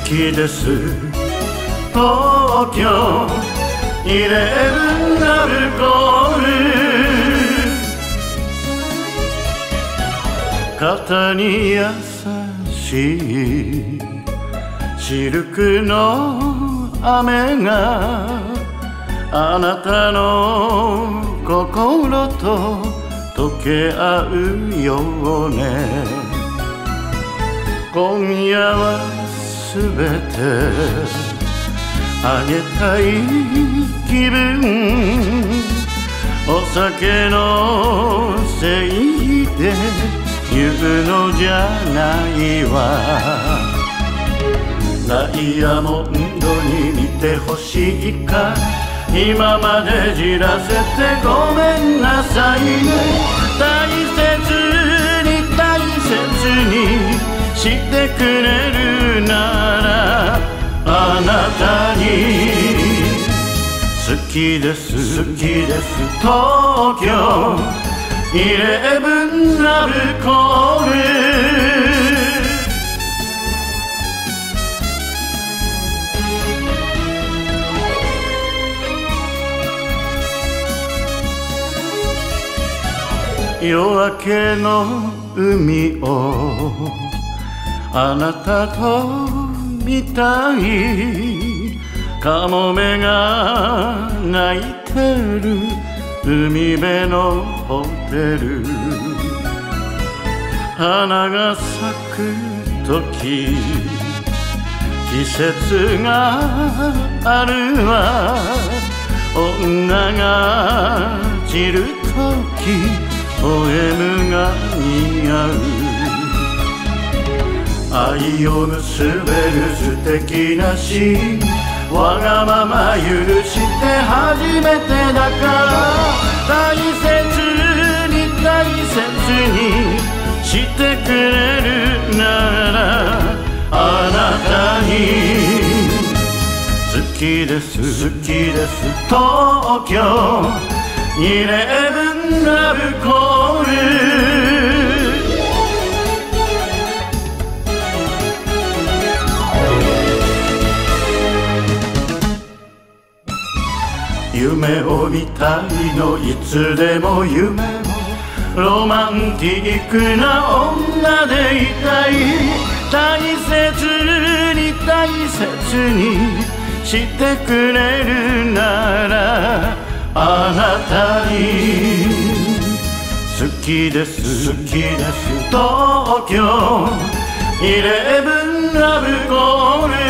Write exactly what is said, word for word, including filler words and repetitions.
好きです東京イレブンラブコール肩に優しいシルクの雨があなたの心と溶け合うようね今夜はすべてあげたい気分お酒のせいで言うのじゃないわダイヤモンドに似てほしいか今までじらせてごめんなさいね大切に大切にしてくれるならあなたに好きです好きです東京イレブンラブコール夜明けの海をあなたと見たいカモメが鳴いてる海辺のホテル花が咲く時季節があるわ女が散る時ポエムが似合う愛を結べる素敵なシーンわがまま許して初めてだから大切に大切にしてくれるならあなたに好きです好きです東京イレブンラブコール夢を見たいのいつでも夢をロマンティックな女でいたい大切に大切にしてくれるならあなたに好きです好きです東京イレブンラブコール